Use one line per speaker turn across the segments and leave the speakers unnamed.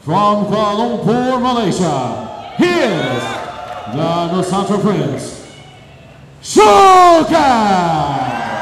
From Kuala Lumpur, Malaysia, here's the Nusantara Prince, Shao Kahn!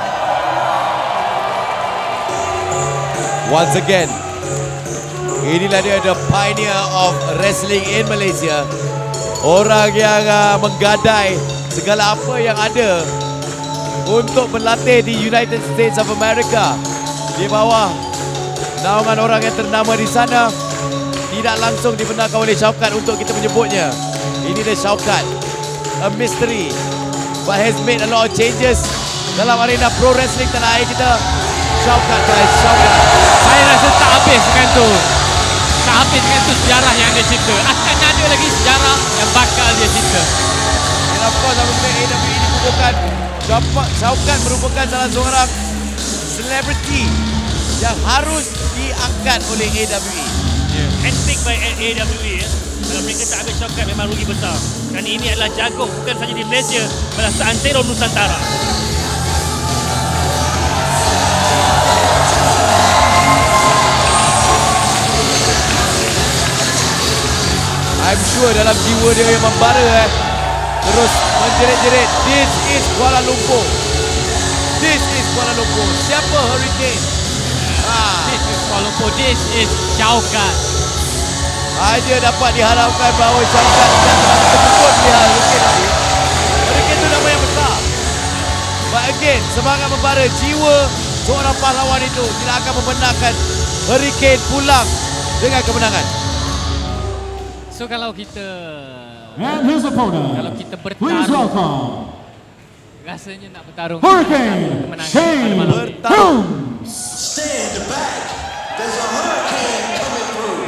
Once again, inilah dia, the pioneer of wrestling in Malaysia. Orang yang menggadai segala apa yang ada untuk berlatih di United States of America. Di bawah naungan orang yang ternama di sana, tidak langsung dibenarkan oleh Shao Kahn untuk kita menyebutnya. Ini dia Shao Kahn, a mystery, but has made a lot of changes dalam arena pro wrestling tanah air kita. Shao Kahn, guys, Shao Kahn.
Saya rasa tak habis dengan tu. Tak habis dengan tu sejarah yang dia cipta. Akan ada lagi sejarah yang bakal dia cipta.
Dan of course, apabila AWE dikukuhkan, Shao Kahn merupakan salah seorang selebriti yang harus diangkat oleh AWE.
Handpick by AWE. Kalau mereka tak ambil Shao Kahn, memang rugi besar. Kerana ini adalah jagung bukan sahaja di Malaysia, malah seantero Nusantara.
I'm sure dalam jiwa dia yang membara terus menjerit-jerit, this is Kuala Lumpur. This is Kuala Lumpur. Siapa Hurricane?
This is Kuala Lumpur. This is Shao Kahn.
Hanya dapat diharapkan bahawa Shao Kahn tidak terpukul melihat Hurricane tadi. Hurricane itu nama yang besar. But again, semangat membara, jiwa seorang pahlawan itu tidak akan membenarkan Hurricane pulang dengan kemenangan.
So kalau kita
And his opponent,
kalau kita
please
bertarung,
welcome
rasanya nak bertarung
Hurricane
kemenangan
Shane
pada malam ini.
Helms.
Stand back. There's a hurricane coming through.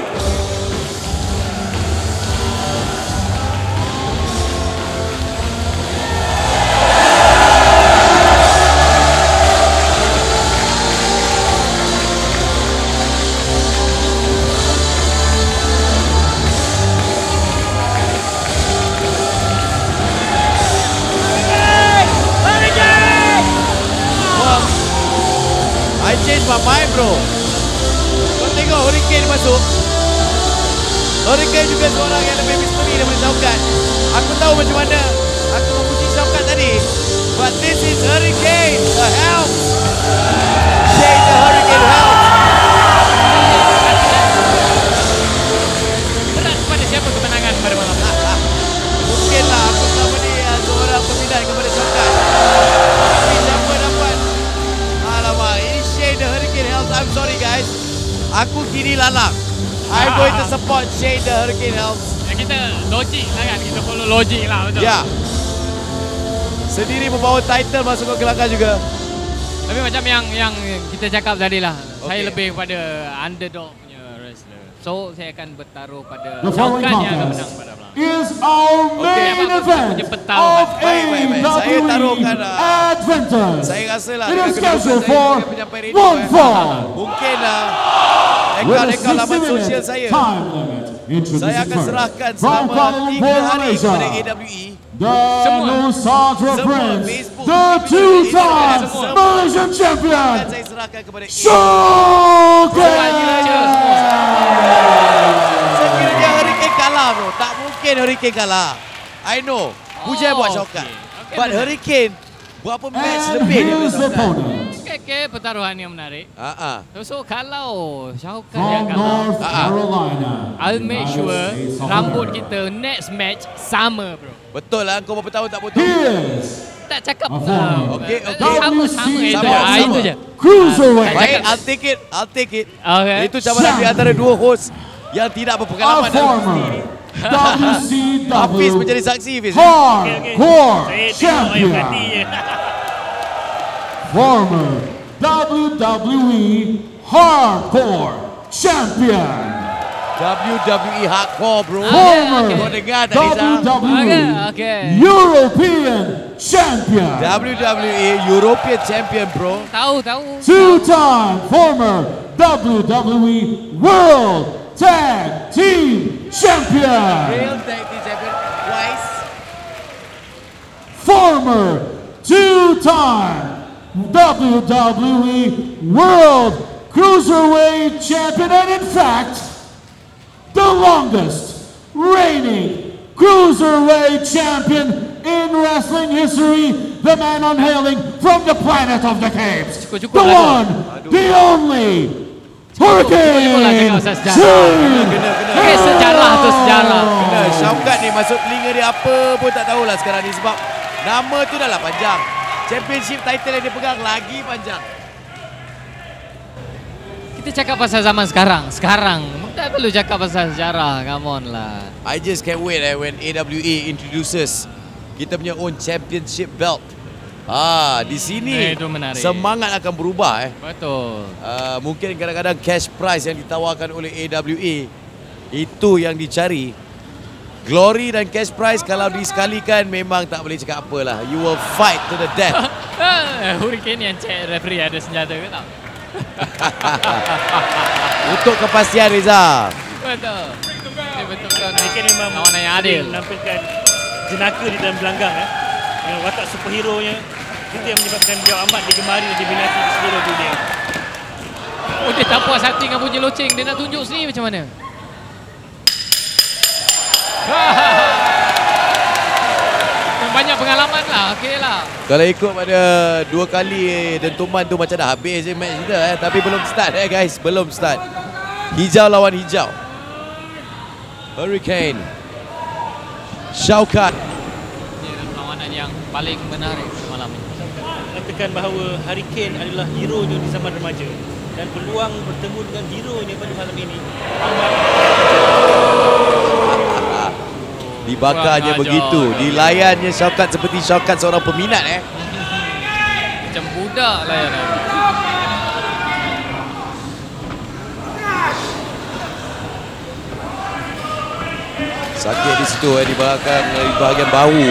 I changed my mind, bro. Kau tengok Hurricane masuk. Hurricane juga seorang yang lebih misteri daripada Shao Kahn. Aku tahu macam mana aku memuji Shao Kahn tadi. But this is Hurricane, the Helms. Shane the Hurricane Helms.
Berat kepada siapa kemenangan pada malam ini?
Mungkinlah aku selama ni seorang peminat kepada Shao Kahn. Tapi siapa dapat? Alamak, ini Shane the Hurricane Helms. I'm sorry guys. Aku kiri lalang. I'm going to support Shane the Hurricane Helms.
Kita logik lah kan, kita follow logik lah, betul.
Ya. Sendiri membawa title masuk ke gelanggang juga.
Tapi macam yang kita cakap tadi lah, saya
Okay.
lebih pada underdog punya wrestler. So saya akan bertaruh pada
The
Shao
following
Kahn yang akan menang
contest
pada malam.
is our main
apa
event
punya pertarungan.
of
Baik. Saya taruhkan,
AWE Adventures.
Saya rasalah
It
dengan
is
kedudukan
scheduled
saya
for
sebagai penyampai radio,
one fall.
mungkin
With a
rekod-rekod laman sosial
60-minute
saya,
time limit.
saya akan
Introducing
serahkan
first from
selama
Kuala
3
Lumpur,
hari
Malaysia,
kepada AWE.
the
Semua.
Nusantara
Semua,
Prince,
Facebook,
the
Twitter,
two-time
Instagram,
Malaysian champion,
Dan saya serahkan kepada
Shao
Cheers.
Sekiranya Hurricane kalah, bro. Tak mungkin Hurricane kalah. I know. Pujian buat Shao Kahn.
Okay,
But
benar.
Hurricane berapa match
And
lebih daripada
his
Shao Kahn?
opponent,
Okay, pertaruhan yang menarik. So kalau Shao Kahn yang
from
kalah,
North Carolina,
I'll make
United
sure
States of
rambut
America.
kita next match sama, bro.
Betul lah, kau berapa tahun tak potong?
He is
Tak cakap
Okay.
sama itu je.
Sama.
Itu je.
Cruiserweight
Baik, I'll take it.
Okay.
Itu cabaran di antara dua host yang tidak
a
berpengalaman dalam
former
Hafiz
WCW
menjadi saksi, Hafiz.
Hardcore
Saya tengok air mati
Champion,
je.
former WWE Hardcore Champion,
WWE Hardcore, bro.
former
Kau dengar tak, Liza?
WWE
Okay.
European Champion,
WWE European Champion, bro.
Tahu.
two-time former WWE World Tag Team Champion,
Real Tag Team Champion twice.
former two-time WWE World Cruiserweight Champion, and in fact, the longest reigning Cruiserweight Champion in wrestling history, the man unhailing from the planet of the Capes, the one, the only, Hurricane Shane.
Sejarah tu sejarah.
Kena Shaukat ni masuk telinga dia apa pun tak tahulah sekarang ni sebab nama tu dah lah panjang. Championship title yang dia pegang lagi panjang.
Kita cakap pasal zaman sekarang. Tak perlu cakap pasal sejarah. Come on lah.
I just can't wait when AWA introduces kita punya own championship belt. Di sini
Itu menarik.
semangat akan berubah.
Betul.
Mungkin kadang-kadang cash prize yang ditawarkan oleh AWA itu yang dicari. Glory dan cash prize kalau disekalikan memang tak boleh cakap apalah. You will fight to the death.
Hurricane yang cek referee ada senjata ke tak?
Untuk kepastian Reza.
Betul. Ini betul-betul
Hurricane memang
lawanan yang adil.
menampilkan jenaka di dalam gelanggang. Dengan watak superhero-nya, itu yang menyebabkan dia amat digemari dan diminati di seluruh dunia.
Oh, dia tak puas hati dengan bunyi loceng. Dia nak tunjuk sini macam mana? Banyak pengalaman lah. Okey lah.
Kalau ikut pada 2 kali dentuman tu macam dah habis je match kita. Tapi belum start guys. Belum start. Hijau lawan hijau. Hurricane. Shaukat.
Perlawanan yang paling menarik malam ini.
Mengatakan bahawa Hurricane adalah hero-nya di zaman remaja. Dan peluang bertemu dengan hero-nya pada malam ini
Dibakarnya
Kurang
begitu.
ajar.
Dilayannya Shaukat seperti Shaukat seorang peminat
Macam budak lah ya.
Sakit di situ di belakang di bahagian bahu.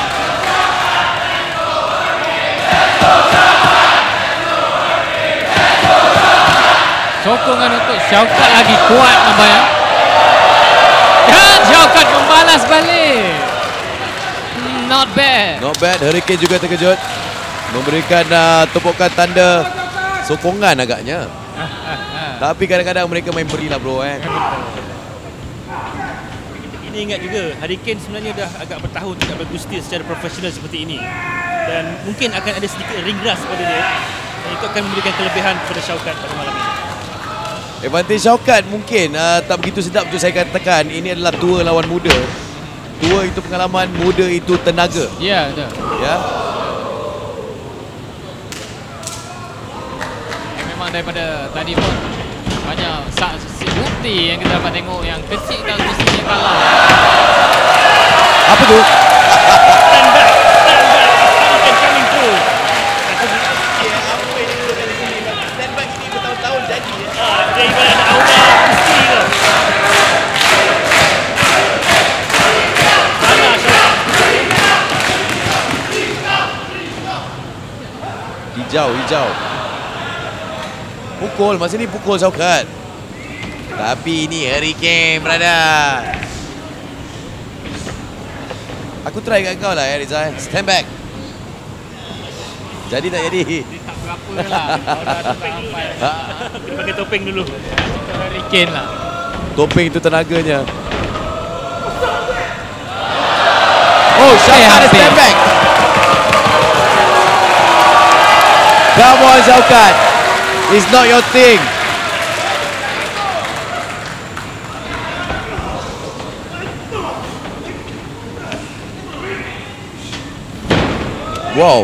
Sokongan untuk Shaukat lagi kuat nampaknya. Dan Shaukat membalas balik. Not bad.
Not bad. Hurricane juga terkejut. Memberikan tepukan tanda sokongan agaknya. Tapi kadang-kadang mereka main beri lah bro.
Ini ingat juga, Hurricane sebenarnya dah agak bertahun tidak bergustir secara profesional seperti ini. Dan mungkin akan ada sedikit ring rust pada dia. Dan itu akan memberikan kelebihan kepada Shaukat pada malam ini.
Advantage Shaukat mungkin tak begitu sedap tu saya katakan. Ini adalah tua lawan muda. Tua itu pengalaman, muda itu tenaga.
Ya, betul.
Ya.
Memang daripada tadi pun banyak saksi bukti yang kita dapat tengok yang kecil dan mestinya kalah.
Apa tu?
Stand back. Hurricane coming through.
Stand back ini bertahun-tahun jadi.
Dia ibarat ada aura mesti ke. Salah Shaukat.
Hijau. Pukul, masa ni pukul Shaukat. Tapi ini Hurricane, brother. Aku try kat kau lah ya Rizal. Stand back. Jadi tak jadi.
Tak berapa lah.
Kena pakai topeng dulu.
Hurricane lah.
Topeng itu tenaganya. Oh, Shaukat ada stand back. Come on Shaukat. It's not your thing. Wow.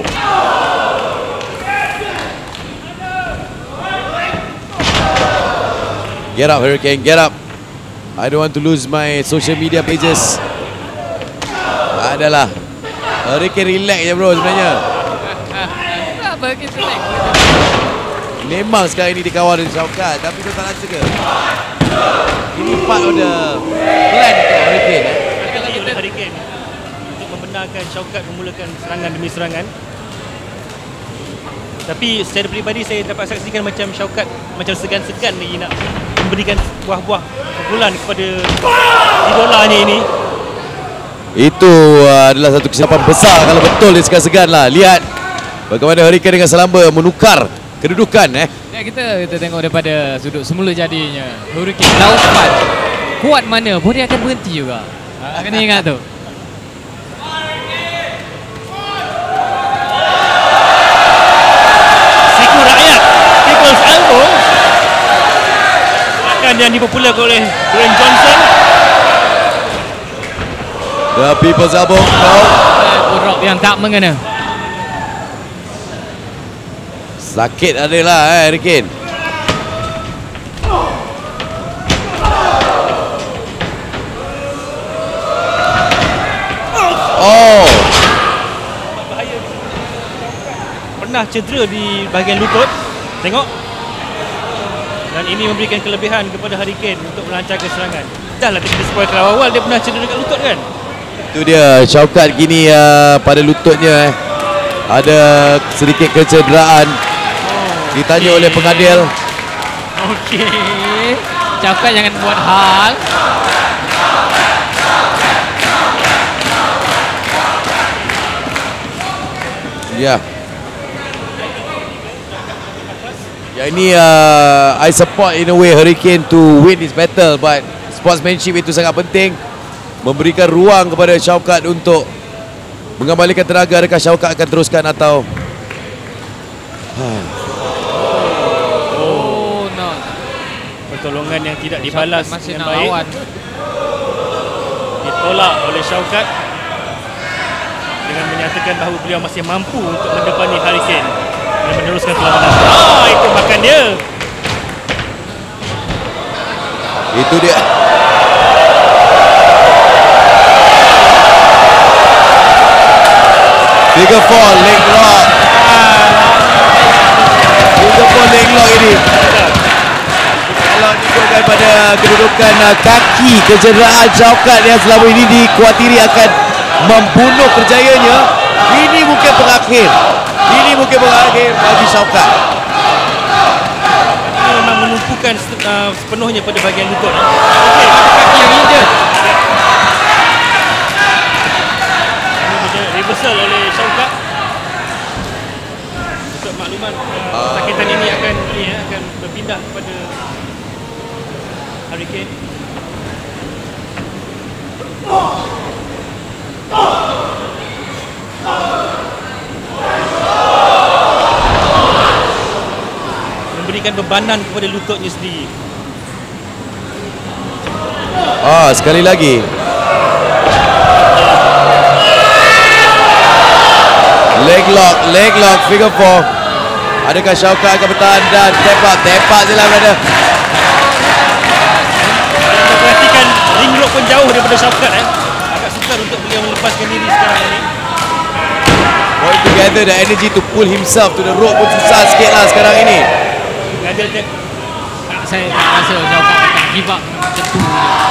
Get up Hurricane, get up. I don't want to lose my social media pages. Adalah Hurricane relax je bro sebenarnya.
Apa kita naik?
Memang sekarang ini dikawal dengan Shaukat, tapi tu tak rasa ke? Ini part of the plan untuk Hurricane.
Lagi oleh Hurricane untuk membenarkan Shaukat memulakan serangan demi serangan. Tapi secara peribadi saya dapat saksikan macam Shaukat macam segan-segan lagi nak memberikan buah-buah pukulan kepada idolanya ini.
Itu adalah satu kesilapan besar kalau betul dia segan-segan lah. Lihat bagaimana Hurricane dengan selamba menukar kedudukan
Ya, kita tengok daripada sudut semula jadinya. Hurricane lawan cepat. kuat mana pun dia akan berhenti juga. Kena ingat tu.
Siku rakyat, People's Elbow, gerakan yang dipopularkan oleh Dwayne Johnson.
The People's Elbow. No.
Drop yang tak mengena.
Sakit adalah Harry Kane. Oh.
Pernah cedera di bahagian lutut. Tengok. Dan ini memberikan kelebihan kepada Harry Kane untuk melancarkan serangan. Dah lah kita spoil kalau awal dia pernah cedera dekat lutut kan.
Itu dia, Shaukat gini pada lututnya ada sedikit kecederaan. Ditanya oleh pengadil.
Okey. Shaukat jangan buat hal.
Ya. Yang ini I support in a way Harry Kane to win this battle, but sportsmanship itu sangat penting. Memberikan ruang kepada Shaukat untuk mengembalikan tenaga. Adakah Shaukat akan teruskan atau
No.
Pertolongan yang tidak dibalas
Masih
dengan
nak
baik.
lawan.
Ditolak oleh Shaukat dengan menyatakan bahawa beliau masih mampu untuk mendepani Harry Kane dan meneruskan perlawanan. Itu makan dia.
itu dia? Figure 4 leg lock. Figure 4 leg lock ini. Kalau dikatakan pada kedudukan kaki kecederaan Shaukat yang selama ini dikuatiri akan membunuh kerjayanya, ini mungkin pengakhir. Ini mungkin pengakhir bagi Shaukat.
Ini memang menumpukan sepenuhnya pada bahagian lutut.
Okey, kaki yang injured.
Ini reversal oleh Shaukat. Untuk makluman, sakitan ini akan berpindah kepada Harry Kane. Memberikan bebanan kepada lututnya sendiri.
Sekali lagi. Leg lock, figure 4. Adakah Shaukat akan bertahan dan tap je lah berada.
Anda perhatikan ring rope pun jauh daripada Shaukat. Agak sukar untuk beliau melepaskan diri sekarang ini.
Going together, the energy to pull himself to the rope pun susah sikit lah sekarang ini.
Saya tak rasa Shaukat akan give up macam tu.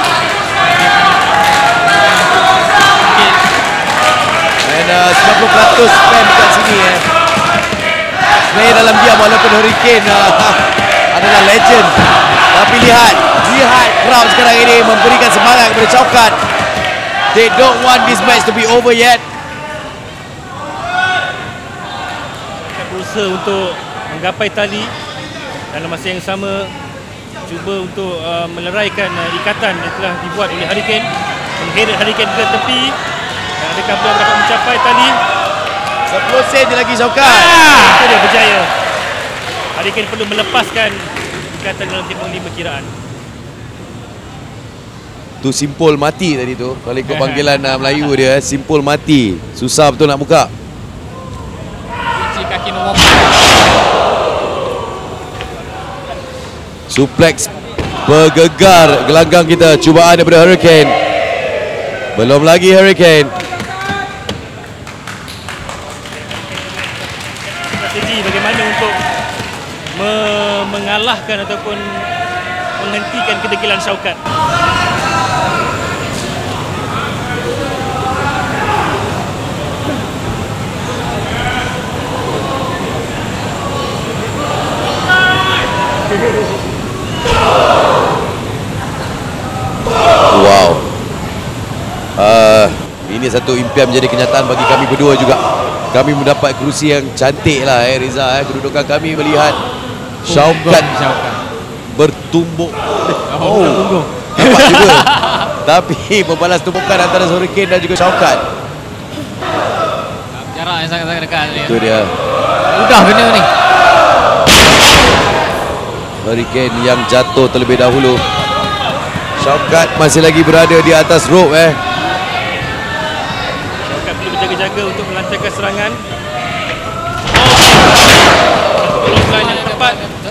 And 90% spam dekat sini sebenarnya dalam diam walaupun Harry Kane adalah legend. Tapi lihat crowd sekarang ini memberikan semangat kepada Shaukat. They don't want this match to be over yet.
Berusaha untuk menggapai tali. Dalam masa yang sama cuba untuk meleraikan ikatan yang telah dibuat oleh Harry Kane, mengheret Harry Kane ke tepi. Dan adakah beliau dapat mencapai tali?
10 sen je lagi Shaukat.
Itu dia berjaya. Harry Kane perlu melepaskan ikatan dalam tempoh 5 kiraan.
Tu simpul mati tadi tu. Kalau ikut panggilan Melayu dia, simpul mati. Susah betul nak buka.
Kunci kaki nombor 4.
Suplex bergegar gelanggang kita. Cubaan daripada Harry Kane. Belum lagi Harry Kane.
Strategi bagaimana untuk mengalahkan ataupun menghentikan kedegilan Shaukat.
Wow. Ini satu impian menjadi kenyataan bagi kami berdua juga. Kami mendapat kerusi yang cantik lah Riza. Kedudukan kami melihat Shaukat bertumbuk.
Oh.
cepat juga. Tapi membalas tumpukan antara Hurricane dan juga Shaukat.
Jarak yang sangat-sangat dekat ni.
Itu dia.
Mudah kena ni.
Hurricane yang jatuh terlebih dahulu. Shaukat masih lagi berada di atas rope
Shaukat perlu berjaga-jaga untuk melancarkan serangan. Line yang tepat.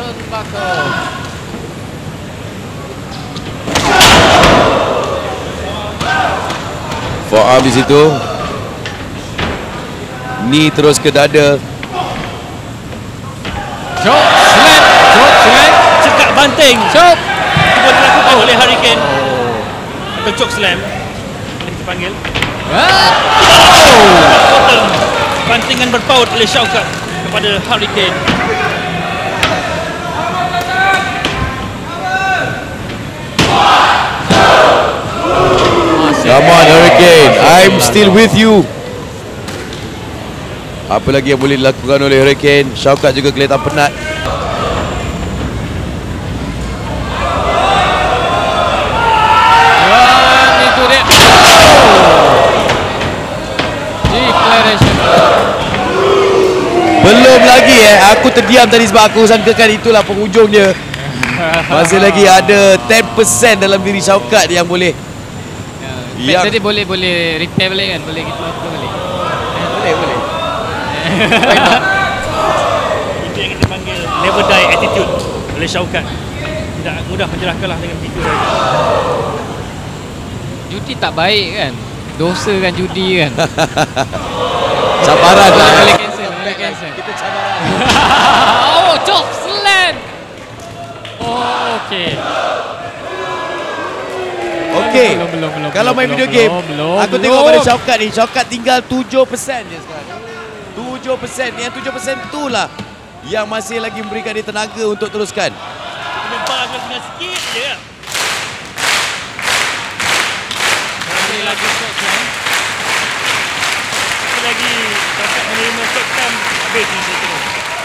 Forearm di situ. Knee terus ke dada.
Chop slam.
Cekak banting.
Chop.
Cuba dilakukan oleh Hurricane. Atau choke slam. Boleh kita panggil. Bantingan berpaut oleh Shaukat kepada Hurricane.
Come on Hurricane, I'm still with you. Apa lagi yang boleh dilakukan oleh Hurricane? Shaukat juga kelihatan penat.
Itu dia. Declaration.
Belum lagi aku terdiam tadi sebab aku sangkakan itulah penghujungnya. Masih lagi ada 10% dalam diri Shaukat yang boleh.
Yang tadi boleh repair balik kan? Boleh gitu balik.
Boleh.
Itu yang kita panggil never die attitude oleh Shaukat. Tidak mudah menyerah kalah dengan begitu saja.
Judi tak baik kan? Dosa kan judi kan?
Cabaran lah.
Boleh cancel.
Kita cabaran.
Oh, chop slam. Oh, okey.
Okey.
Belum.
Kalau main video game, aku tengok pada Shaukat ni. Shaukat tinggal 7% je sekarang. 7%. Yang 7% itulah yang masih lagi memberikan dia tenaga untuk teruskan.
Kena bar kena sikit je. Sekali lagi shot slam. Sekali lagi Shaukat menerima shot slam. Habis ni dia terus.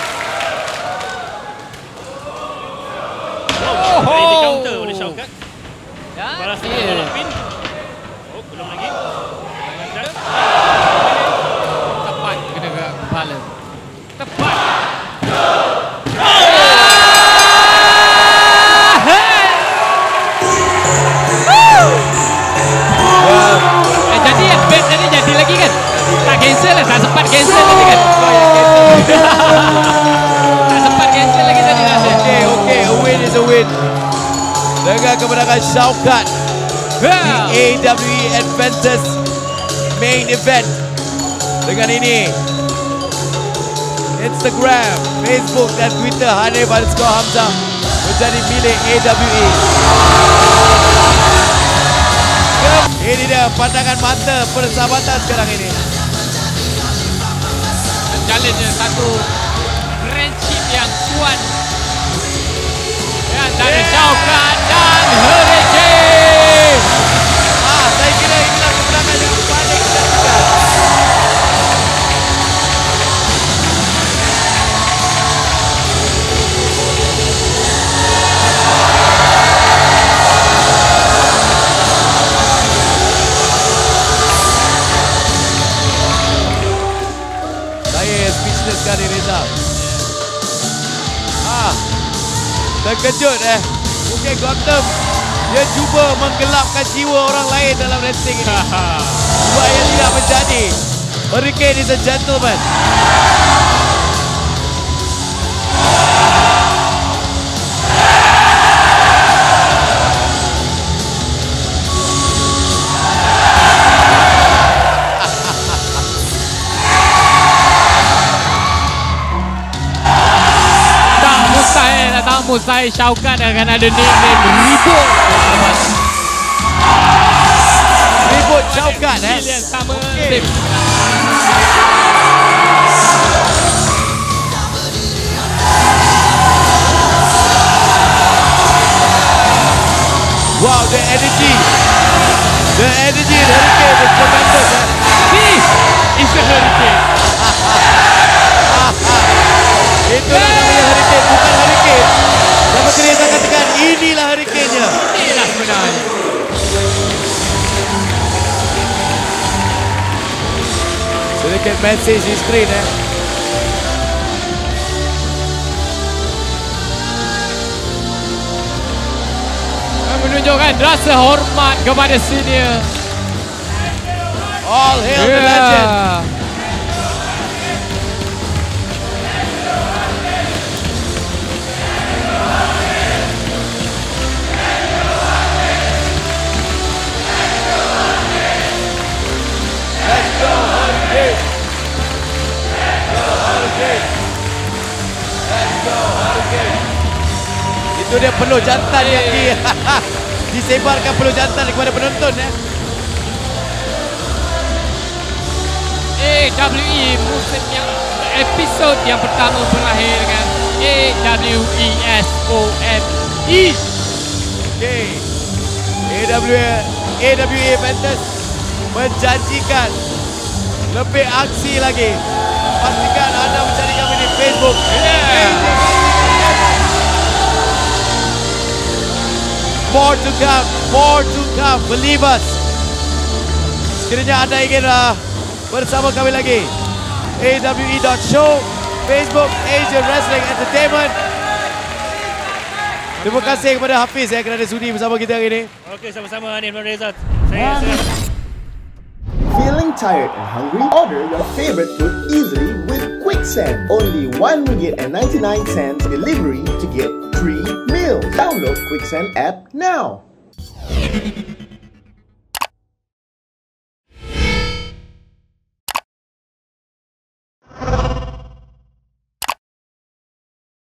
Ini di counter oleh Shaukat. Balas dengan pin. Oh, belum lagi.
Tepat kena ke kepala. Tepat. Jadi yang best tadi jadi lagi kan? Tak cancel lah, tak sempat cancel lagi kan? Tak sempat cancel lagi tadi lah.
Okay, a win is a win. Dengan kemenangan Shaukat di AWE Adventures main event. Dengan ini Instagram, Facebook dan Twitter Hanif_Hamzah menjadi milik AWE. Ini dia pandangan mata persahabatan sekarang ini.
Challenge satu friendship yang kuat antara Shaukat dan Hurricane.
Saya kira inilah kemenangan yang paling dinafikan. Saya speechless sekali Reza. Terkejut Mungkin Gotham dia cuba menggelapkan jiwa orang lain dalam wrestling ini. Buat yang tidak menjadi. Hurricane is a gentleman.
Tak mustahil Shaukat akan ada nickname Ribut.
Ribut Shaukat
yang sama. Okay.
Wow, the energy in Hurricane is tremendous.
This is the Hurricane.
Itulah namanya Hurricane, bukan Hurricane. Sama kena katakan inilah Hurricane-nya.
Inilah sebenarnya.
Look at message di screen
Menunjukkan rasa hormat kepada senior.
All hail the legend. Let's go Hurricane. Let's go Hurricane. Itu dia peluh jantan yang disebarkan peluh jantan kepada penonton
AWE musim yang episod yang pertama berakhir dengan AWESOME.
Okay. AWE Fantasy menjanjikan lebih aksi lagi. Pastikan anda mencari kami di Facebook. More to come, believe us. Sekiranya anda ingin bersama kami lagi, awe.show, Facebook, Asian Wrestling Entertainment. Terima kasih kepada Hafiz kerana sudi bersama kita hari ini.
Okey, sama-sama Hanif dan Reza. Saya
Feeling tired and hungry? Order your favorite food easily with Quicksand. Only RM1.99 delivery to get 3 meals. Download Quicksand app now.